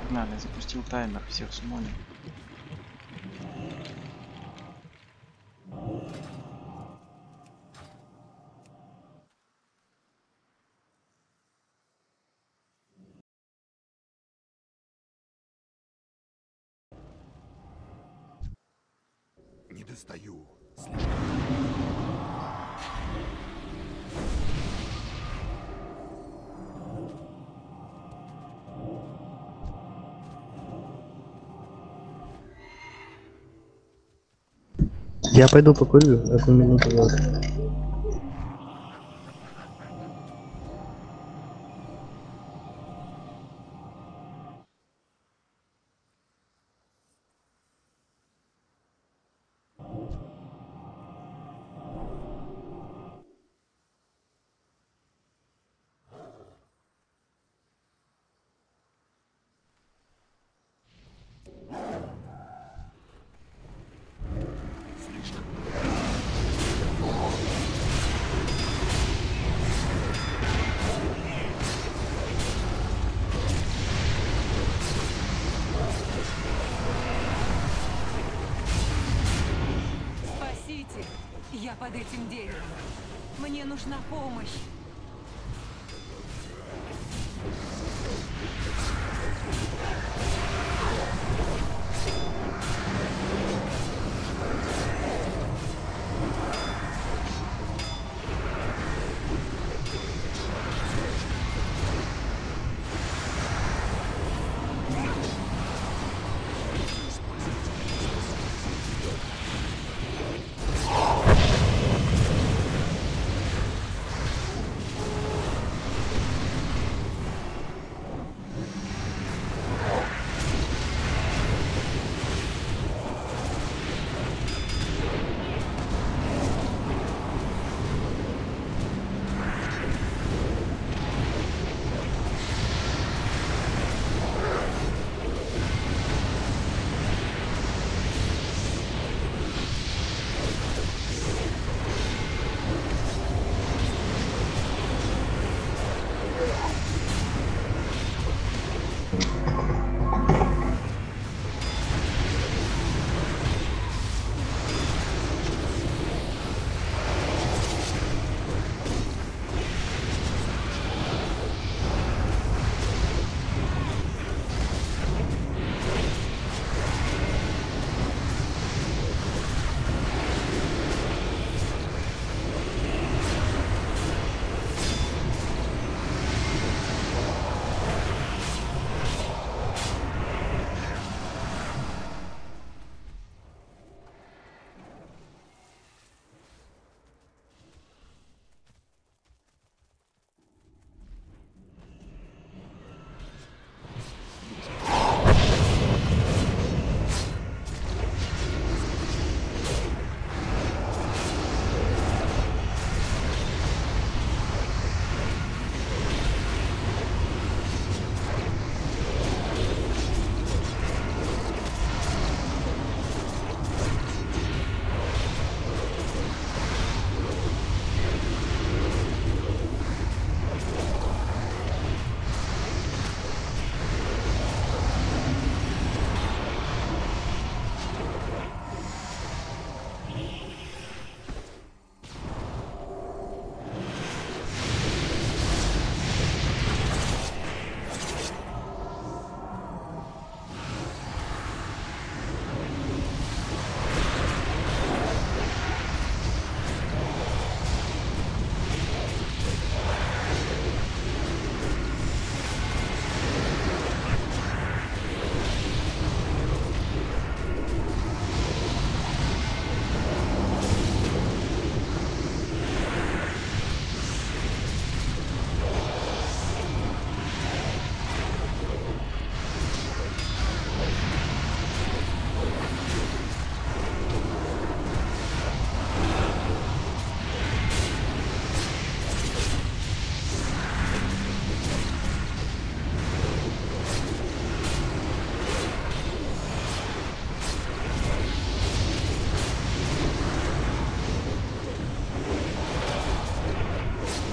Погнали, запустил таймер, всех сумоним. Не достаю. Я пойду покурю, одну минуту. Спасите! Я под этим деревом. Мне нужна помощь.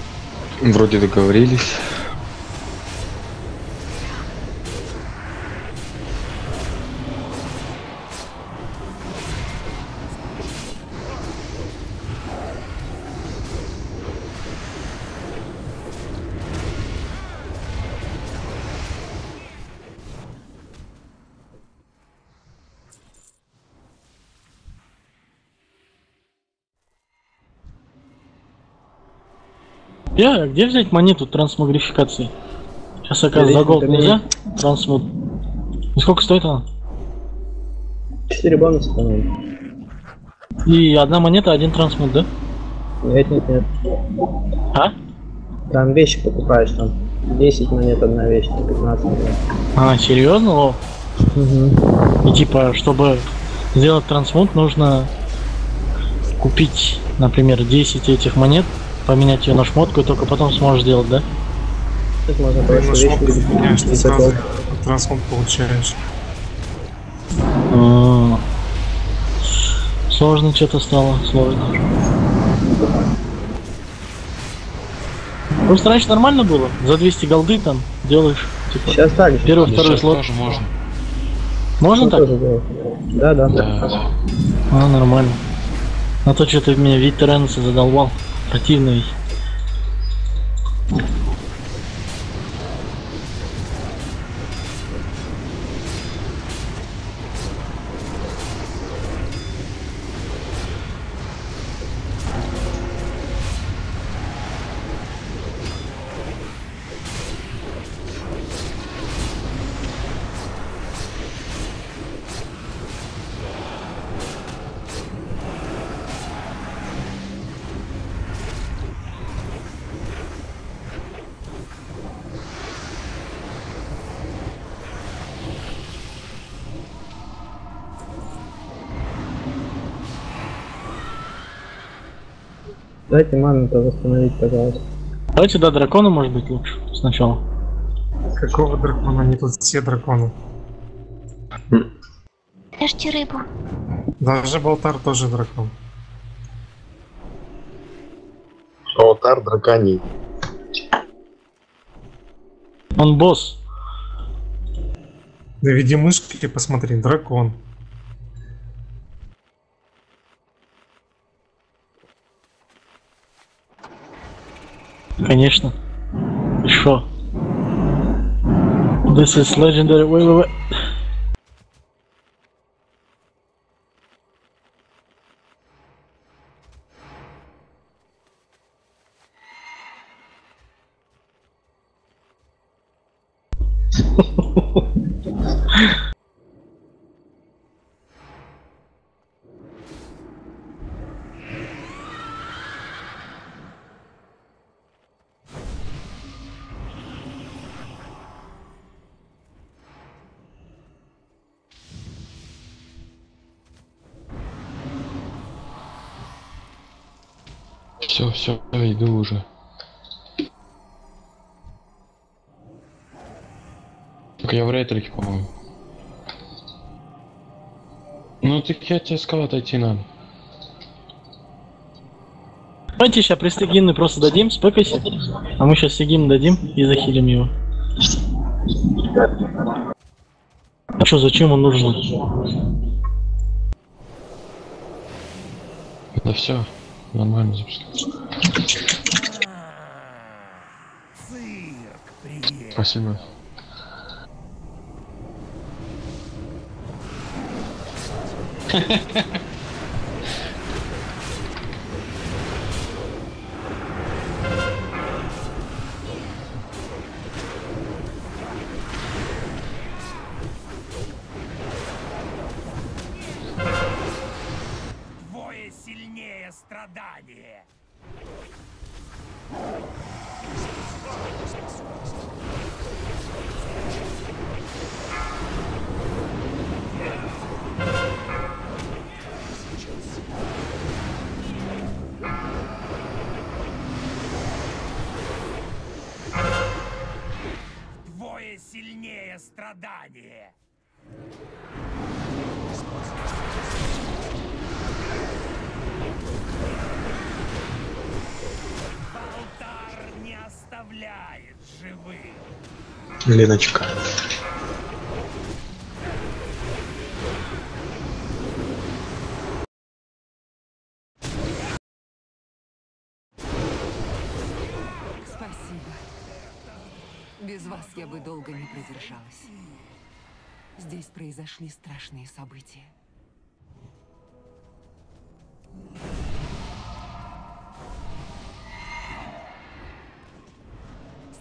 Вроде договорились. Где взять монету трансмогрификации? Сейчас, оказывается, за голд нельзя? Трансмут. И сколько стоит она? 4 бонуса, по-моему. И одна монета, один трансмут, да? Нет. А? Там вещи покупаешь, там 10 монет одна вещь, там 15 монет. А, серьезно? О. Угу. И типа, чтобы сделать трансмут, нужно купить, например, 10 этих монет, поменять ее на шмотку, и только потом сможешь сделать, да? Тут можно Ты просто на вещи шмотку меняешь, ты купить. сразу трансмут получаешь. А. Сложно что-то стало, сложно. Просто раньше нормально было, за 200 голды там делаешь, типа, Сейчас так же. первый, второй Сейчас слот. тоже можно. Можно Ну, так? тоже делать. Да. Да. А, нормально. А то что-то меня вид Терренса задолбал. Противный. Дайте ману-то восстановить, пожалуйста. Давайте до дракона, может быть, лучше сначала. Какого дракона? Они тут все драконы. Ешьте рыбу. Даже Болтар тоже дракон. Алтар драконий. Он босс. Наведи мышки и посмотри, дракон. Конечно. И шо? This is legendary. Wait. Все, иду уже. Так я в рейтрике, по-моему. Ну так я тебе сказал, отойти надо. Давайте сейчас пристегины просто дадим, спэкайся. А мы сейчас сигим дадим и захилим его. А чё, зачем он нужен? Да все, нормально запускай. Спасибо. Двое сильнее страдания. Двое сильнее страдания. Болтар не оставляет живых. Леночка. Спасибо. Без вас я бы долго не продержалась. Здесь произошли страшные события.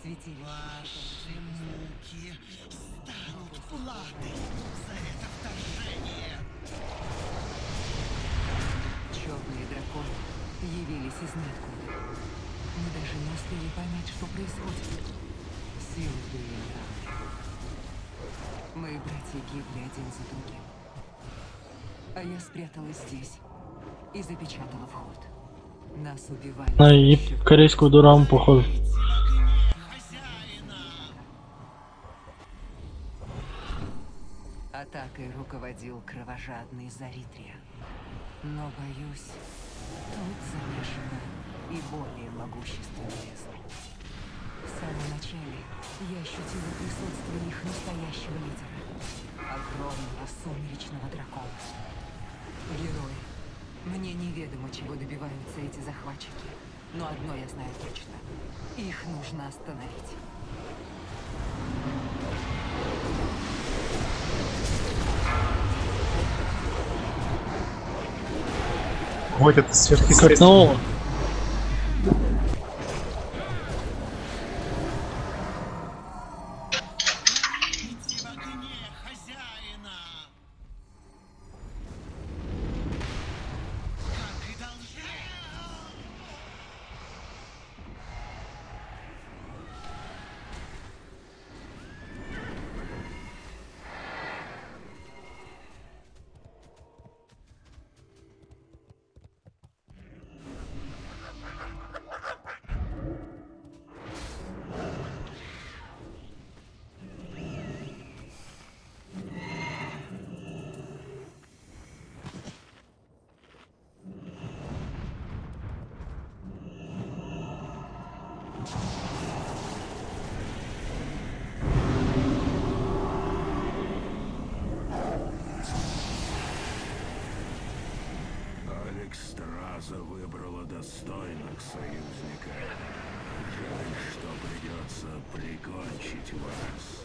Святилище. Ваши муки станут платой за это вторжение. Черные драконы явились из ниоткуда. Мы даже не успели понять, что происходит. Силы были неравны. Мои братья гибли один за другим. А я спряталась здесь и запечатала вход. Нас убивали. На корейскую дураму, походу. Атакой руководил кровожадный Заритрия. Но, боюсь, тут замешано и более могущественное зло. В самом начале я ощутила присутствие их настоящего лидера. Огромного сумеречного дракона. Герои. Мне неведомо, чего добиваются эти захватчики. Но одно я знаю точно. Их нужно остановить. Вот это сверхъестественно. Ну, Идите в огне хозяина. Как и должны. Алекстраза выбрала достойных союзника. Жаль, что придется прикончить вас.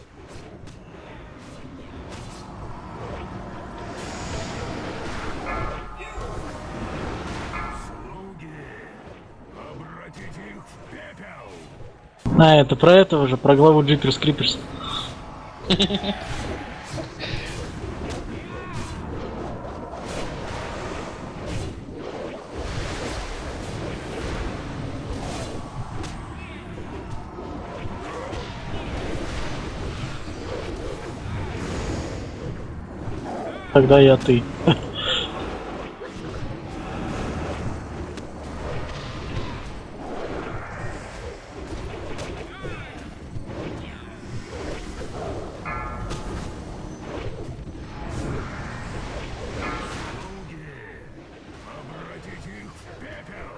Слуги, обратите их в пепел! а это про этого же, про главу Джиперс Криперс. Тогда я ты. Обратите их в пепел!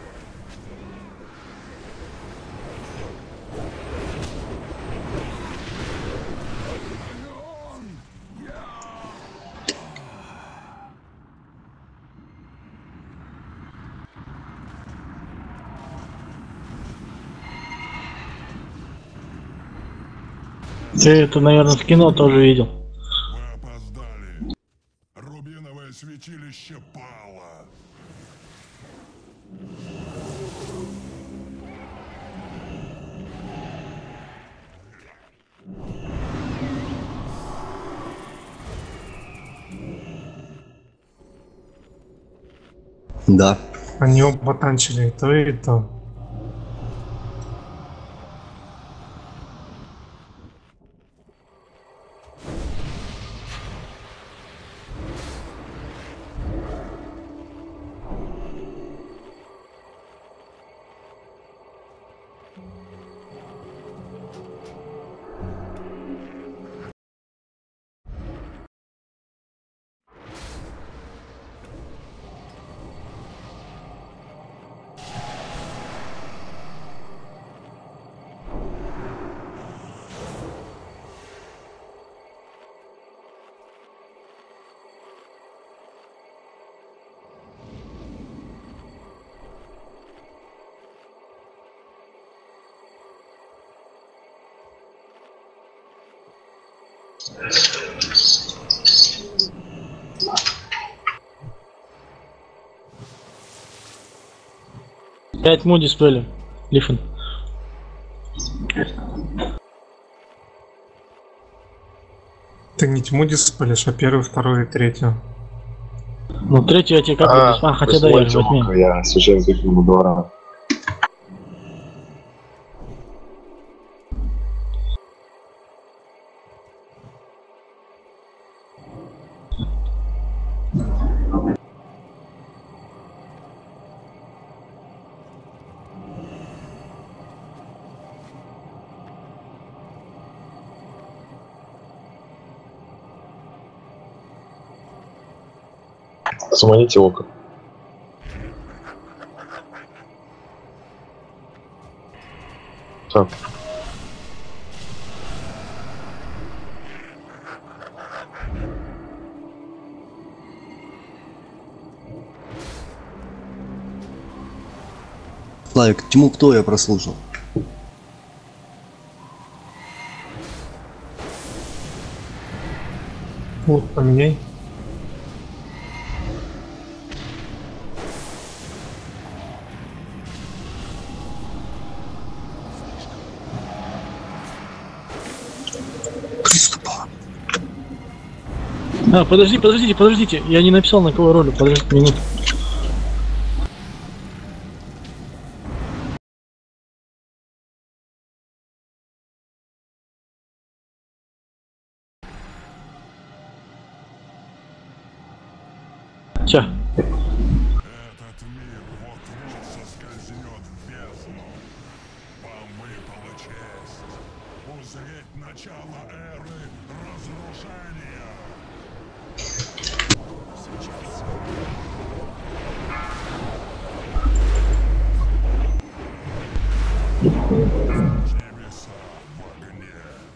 Ты это, наверное, в кино тоже видел. Вы опоздали. Рубиновое святилище пало. Да. Они оба танчили и то, и то. Пять му дисплея, Лифен. Ты не тьму диспелишь, а первую, вторую и третью. Ну, третью я тебе как бы... А, хотя да, я же в отмене. Я сейчас бегу 2 раза. Заманите око. Так. Славик, тьму кто я прослушал? Вот, поменяй. Приступа. А, подождите, я не написал на кого роль, подождите минуту. Всё. Этот мир вот-вот соскользнет в бездну. Вам выпала честь узреть начало эры разрушения. Небеса в огне.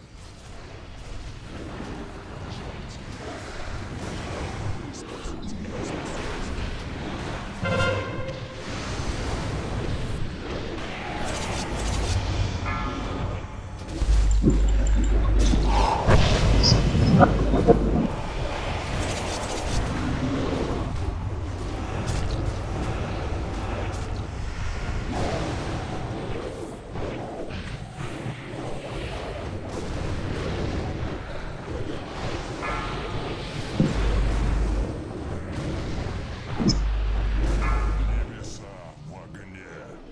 Небеса в огне.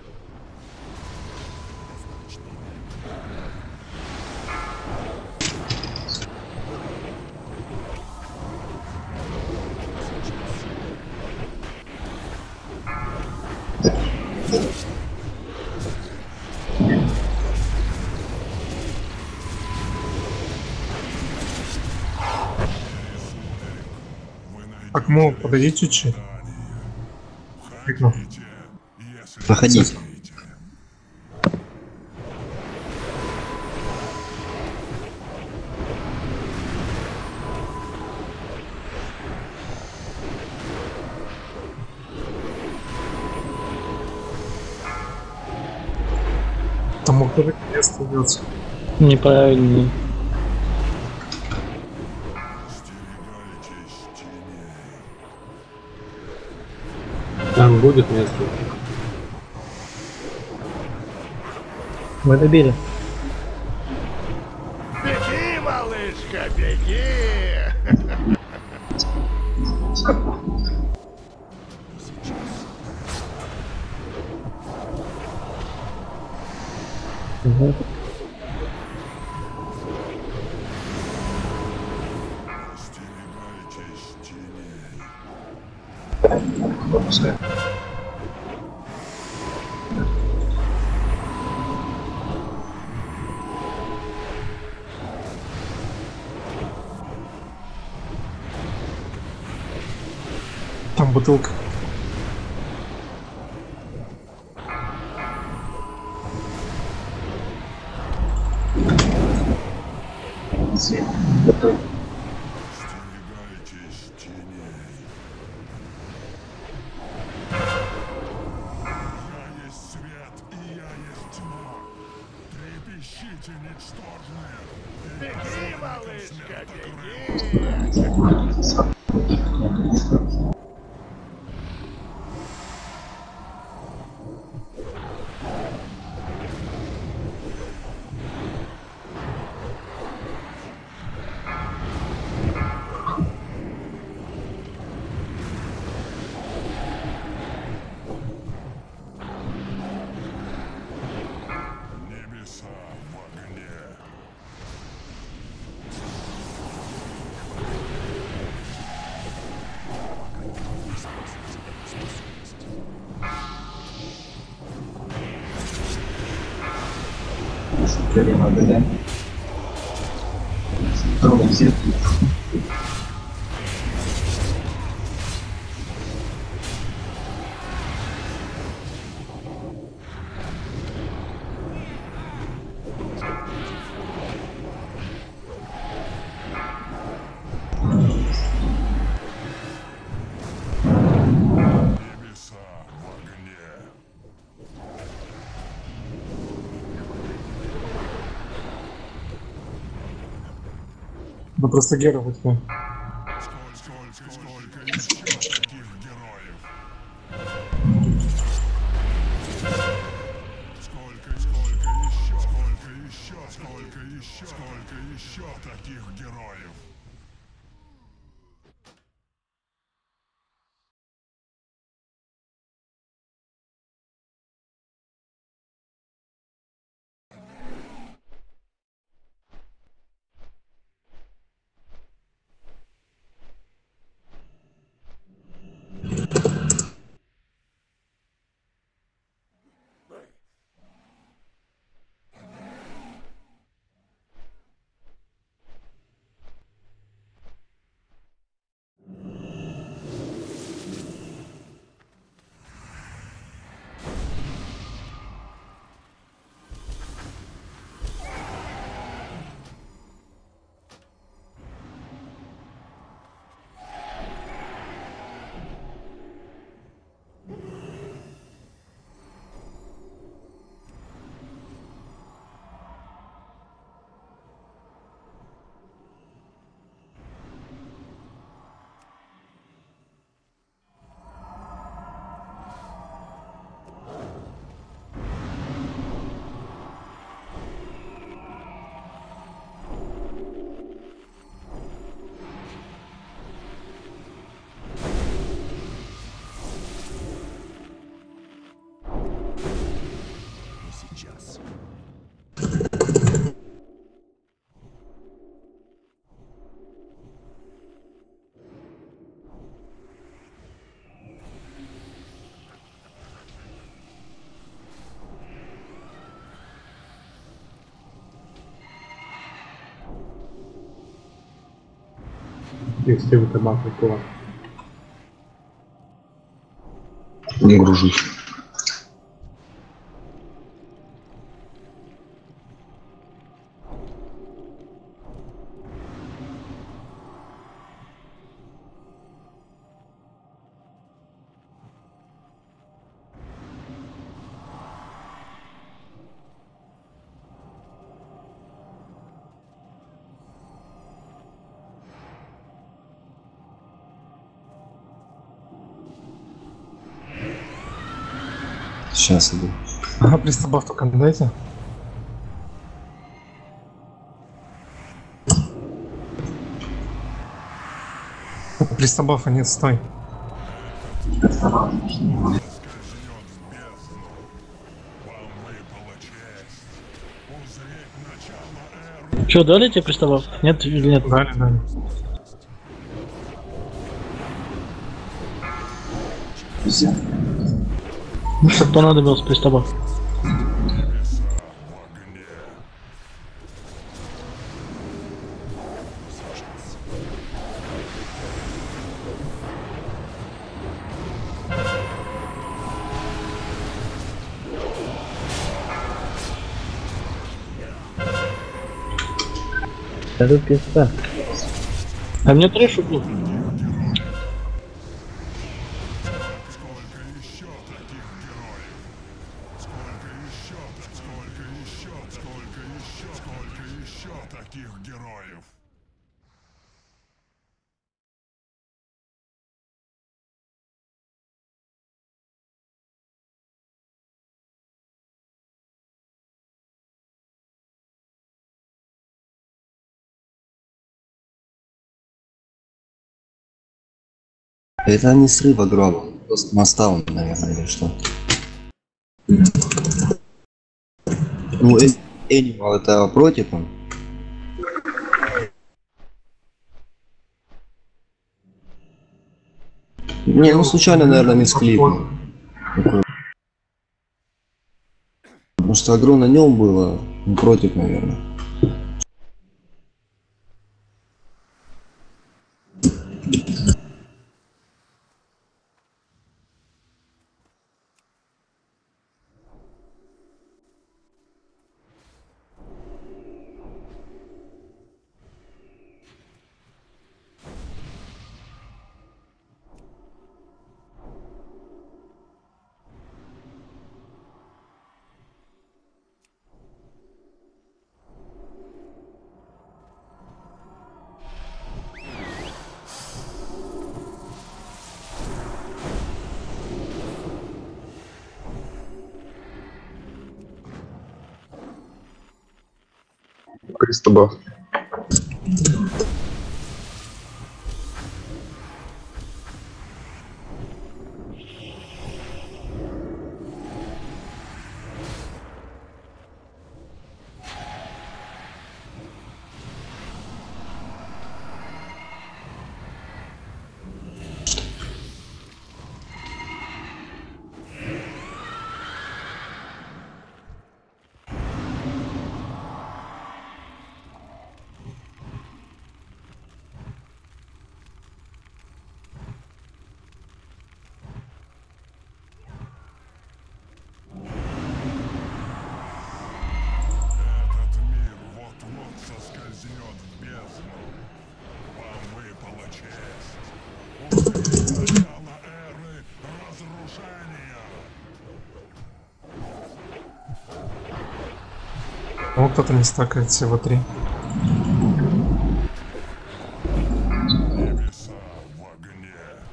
Вы Так, ну, подойди чуть-чуть. Крикнул. найдете, если Проходи. хотите. Там уже крест идется. Неправильно. Остерегайтесь теней. Там будет место. Мы добили. Беги, малышка, беги! Угу. Остерегайтесь теней. Там бутылка. Остерегайтесь теней. Я есть свет, и я есть тьма. Трепещите, ничтожные. Беги, малышка, беги! Небеса в огне. Да просто Гера вот я. Сколько еще таких героев? Сколько еще таких героев? Сейчас. Если вы табак прикола. Не гружусь. Сейчас иду. Ага, пристабав только дайте. Пристабафа нет, стой. Скользнет в бездну. Вам выпала честь узреть начало эры. Че, дали тебе приставов? Нет или нет? Дали, дали. Чтоб понадобился приставов. Да тут пизда. А мне трэш убил. Сколько еще таких героев? Сколько еще таких героев? Это не срыва гроба, просто настал, наверное, или что. Ну, Animal это против он? Не, ну случайно, наверное, мискликнул. Потому что агро на нем было, Против, наверное. Пристабаф. Этот мир вот-вот соскользнет в бездну. Вам выпала честь. Увидеть начало эры разрушения. Ну, кто-то не стакает всего 3. Небеса в огне.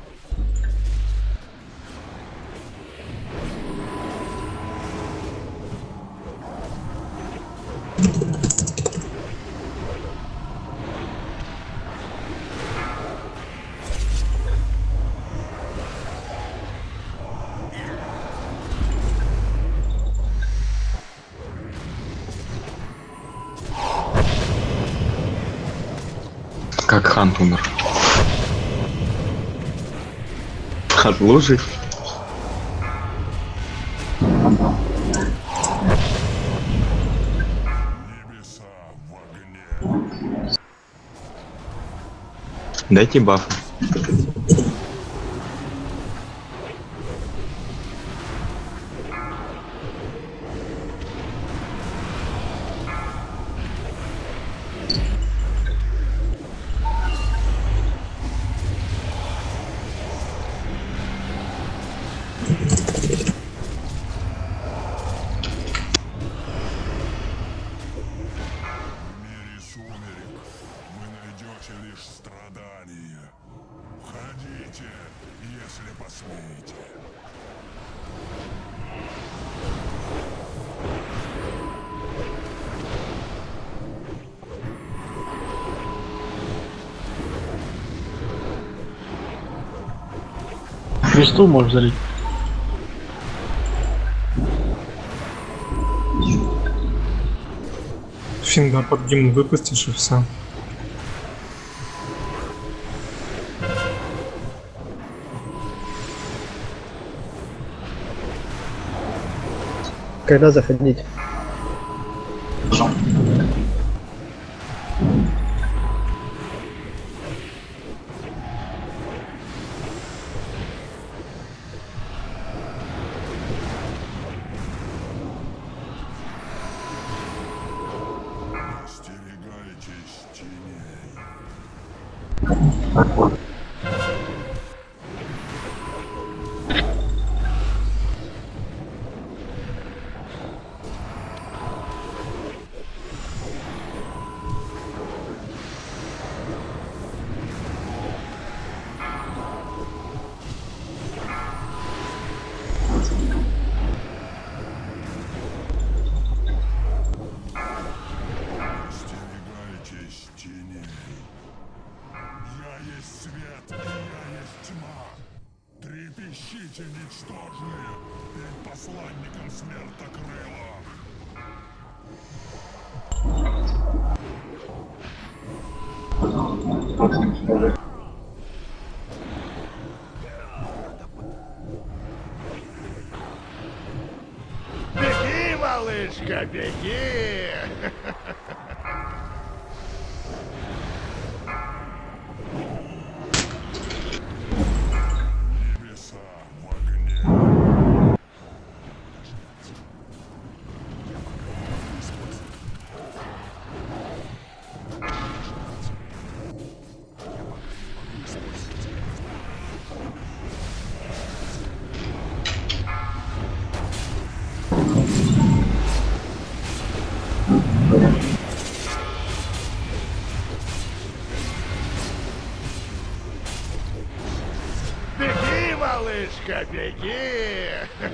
Как Хант умер. От лужи. Небеса в огне. Дайте баф. В мире сумерек вы найдете лишь страдания. Входите, если посмеете. Кресту можешь залить. Финда под гимн выпустишь и все. Когда заходить? Остерегайтесь теней. Остерегайтесь теней. Я есть свет, и я есть тьма. Трепещите, ничтожные, перед посланником смертокрыла. Беги, малышка, беги! малышка, беги!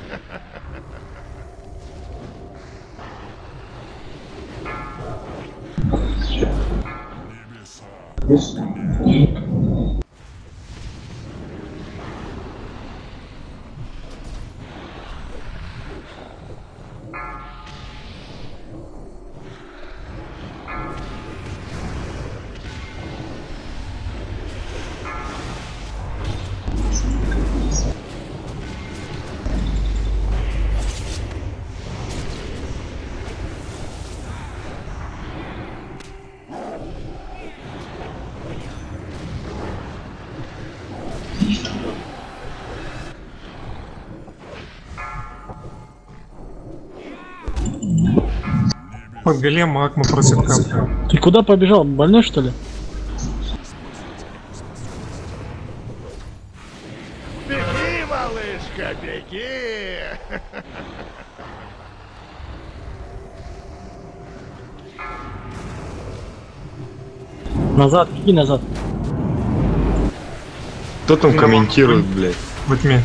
Ой, голем магма просит капли. Ты куда побежал? Больной что ли? Беги, малышка, беги! Назад, беги назад. Кто там комментирует, блядь? Во тьме.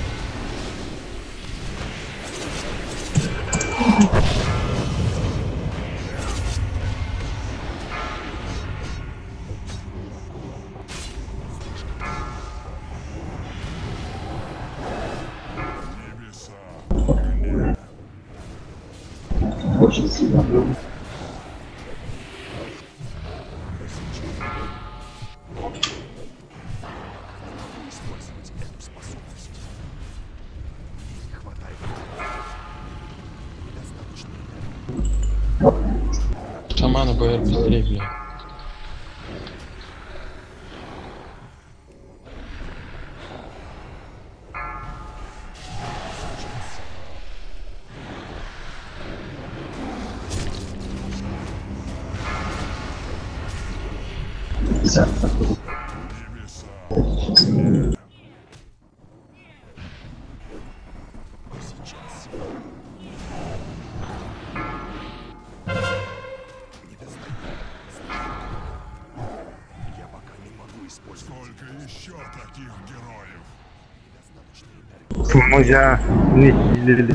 Шамана БР быстрее, блядь. Сколько еще таких героев? Музя не сидели.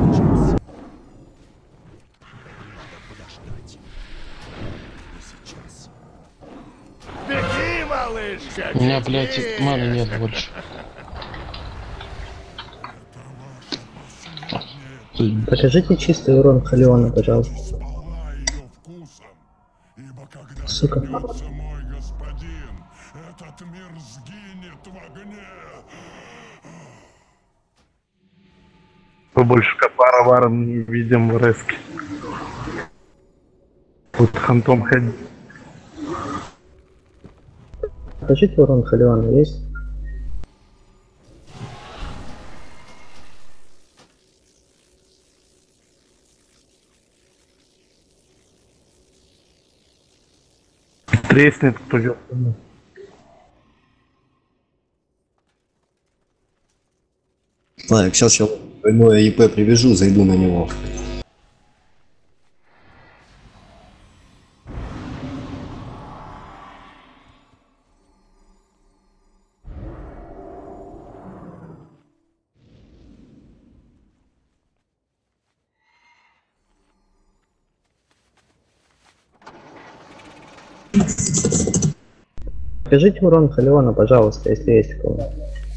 Беги, малышка, У меня, беги! блядь, маны нет больше. Покажите чистый урон Халиона, пожалуйста. Спала ее вкусом, ибо когда Сука. вернется мой господин, этот мир сгинет в огне. Побольше капара-варом не видим в резке. Тут хантом ходить. Покажите урон Халиона, есть? Треснет кто-то. Так, сейчас я двойное ЕП привяжу, зайду на него. Покажите урон Халиона, пожалуйста, если есть у кого.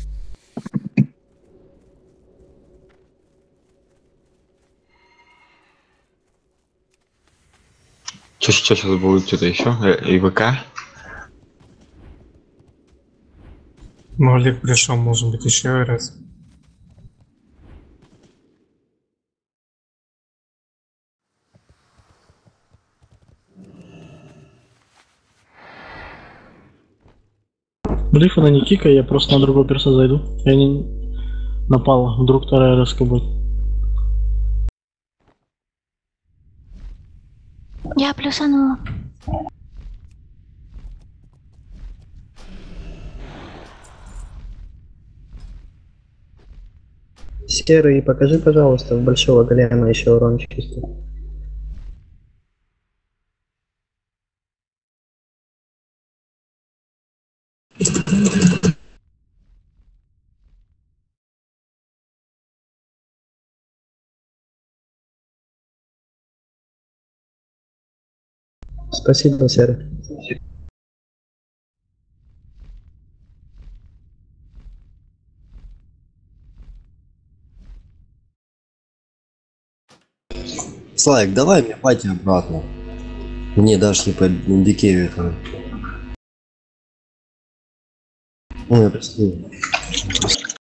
Что сейчас будет что-то еще? ИВК? Ну, Олег пришел, может быть, еще раз. Блифа не кикай, я просто на другой перса зайду. Я не напал, вдруг вторая резко будет. Я плюсанула. Серый, покажи, пожалуйста, в большого голема еще урон чистый. Спасибо, Серый. Славик, давай мне пати обратно. Мне дашь не по Бикеве там. Ой, прости.